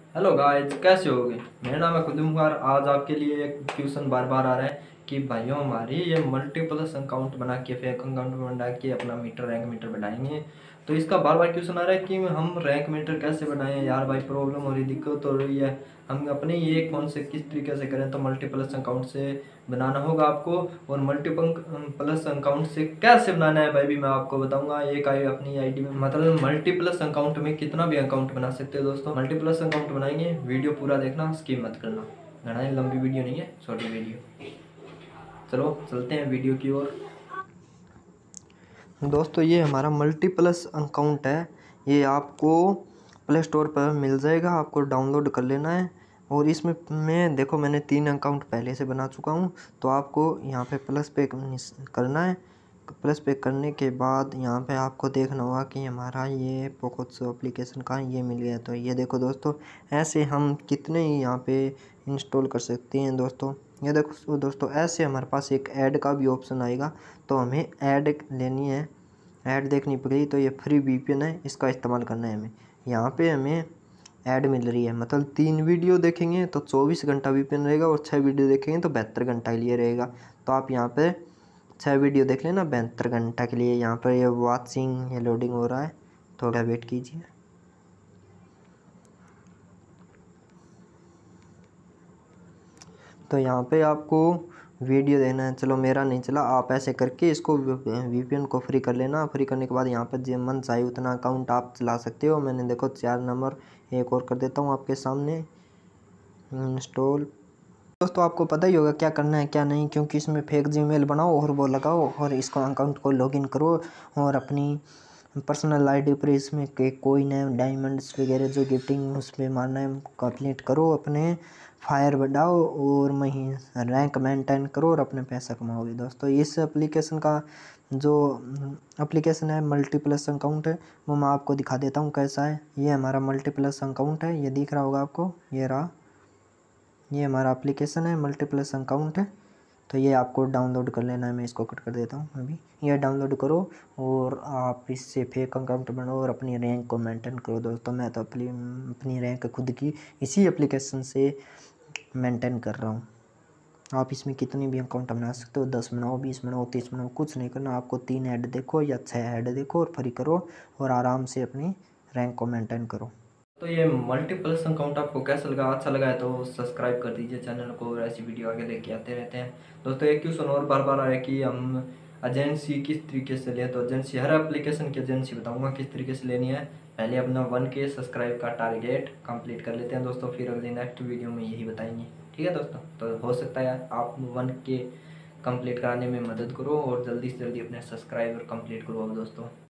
Hello guys, कैसे होगे। मेरा नाम है कुलदीप कुमार। आज आपके लिए एक क्वेश्चन बार बार आ रहा है कि भाइयों हमारी ये मल्टीप्लस अकाउंट बना के फेक अकाउंट बना के अपना मीटर रैंक मीटर बढ़ाएंगे। तो इसका बार बार क्वेश्चन आ रहा है कि हम रैंक मीटर कैसे बढ़ाएं यार भाई, प्रॉब्लम हो रही, दिक्कत हो रही है। हम अपने ये फ़ोन से किस तरीके से करें। तो मल्टीप्लस अकाउंट से बनाना होगा आपको। और मल्टीपल प्लस अकाउंट से कैसे बनाना है भाई भी मैं आपको बताऊंगा। एक आई अपनी आईडी में मतलब मल्टीप्लस अकाउंट में कितना भी अकाउंट बना सकते हो दोस्तों। मल्टीप्लस अकाउंट बनाएंगे, वीडियो पूरा देखना, स्किप मत करना। घना लंबी वीडियो नहीं है, छोटी वीडियो। चलो चलते हैं वीडियो की ओर। दोस्तों ये हमारा मल्टीप्लस अकाउंट है। ये आपको प्ले स्टोर पर मिल जाएगा, आपको डाउनलोड कर लेना है। और इसमें मैं देखो मैंने 3 अकाउंट पहले से बना चुका हूँ। तो आपको यहाँ पे प्लस पे करना है। प्लस पे करने के बाद यहाँ पे आपको देखना होगा कि हमारा ये पोकोत्सो एप्लीकेशन का ये मिल गया। तो ये देखो दोस्तों, ऐसे हम कितने ही यहाँ पे इंस्टॉल कर सकते हैं दोस्तों। ये देखो दोस्तों, ऐसे हमारे पास एक ऐड का भी ऑप्शन आएगा। तो हमें ऐड लेनी है, ऐड देखनी पड़ेगी। तो ये फ्री वीपीएन है, इसका इस्तेमाल करना है हमें। यहाँ पे हमें ऐड मिल रही है, मतलब 3 वीडियो देखेंगे तो 24 घंटा वीपीएन रहेगा, और 6 वीडियो देखेंगे तो 72 घंटा के लिए रहेगा। तो आप यहाँ पे 6 वीडियो देख लेना 72 घंटा के लिए। यहाँ पर ये वॉचिंग ये लोडिंग हो रहा है, थोड़ा वेट कीजिए। तो यहाँ पे आपको वीडियो देना है। चलो मेरा नहीं चला, आप ऐसे करके इसको वीपीएन को फ्री कर लेना। फ्री करने के बाद यहाँ पर जो मन चाहे उतना अकाउंट आप चला सकते हो। मैंने देखो 4 नंबर एक और कर देता हूँ आपके सामने इंस्टॉल। दोस्तों आपको पता ही होगा क्या करना है क्या नहीं, क्योंकि इसमें फेक जीमेल बनाओ और वो लगाओ और इसको अकाउंट को लॉगिन करो। और अपनी पर्सनल आईडी पर इसमें के कोइन है, डायमंड्स वगैरह जो गिफ्टिंग उस पर मारना है कंप्लीट करो, अपने फायर बढ़ाओ और मही रैंक मेंटेन करो और अपने पैसा कमाओगे। दोस्तों इस एप्लीकेशन का जो एप्लीकेशन है मल्टीप्लस अकाउंट है, वो मैं आपको दिखा देता हूँ कैसा है। ये हमारा मल्टीप्लस अकाउंट है, ये दिख रहा होगा आपको, ये रहा। ये हमारा एप्लीकेशन है, मल्टीप्लस अकाउंट है। तो ये आपको डाउनलोड कर लेना है। मैं इसको कट कर देता हूँ अभी। ये डाउनलोड करो और आप इससे फेक अकाउंट बनाओ और अपनी रैंक को मेंटेन करो। दोस्तों मैं तो अपनी रैंक खुद की इसी एप्लीकेशन से मेंटेन कर रहा हूँ। आप इसमें कितनी भी अकाउंट बना सकते हो, 10 बनाओ, 20 बनाओ, 30 बनाओ, कुछ नहीं करना। आपको 3 ऐड देखो या 6 ऐड देखो और फ्री करो और आराम से अपनी रैंक को मेंटेन करो। तो ये मल्टीप्लस अकाउंट आपको कैसा लगा, अच्छा लगा है तो सब्सक्राइब कर दीजिए चैनल को, और ऐसी वीडियो आगे लेके आते रहते हैं। दोस्तों एक क्वेश्चन और बार बार आया कि हम एजेंसी किस तरीके से लें। तो एजेंसी हर एप्लीकेशन की एजेंसी बताऊंगा किस तरीके से लेनी है। पहले अपना 1K सब्सक्राइब का टारगेट कंप्लीट कर लेते हैं दोस्तों, फिर अगले नेक्स्ट वीडियो में यही बताएंगे। ठीक है दोस्तों, तो हो सकता है आप 1K कंप्लीट कराने में मदद करो और जल्दी से जल्दी अपने सब्सक्राइबर कंप्लीट करो अब दोस्तों।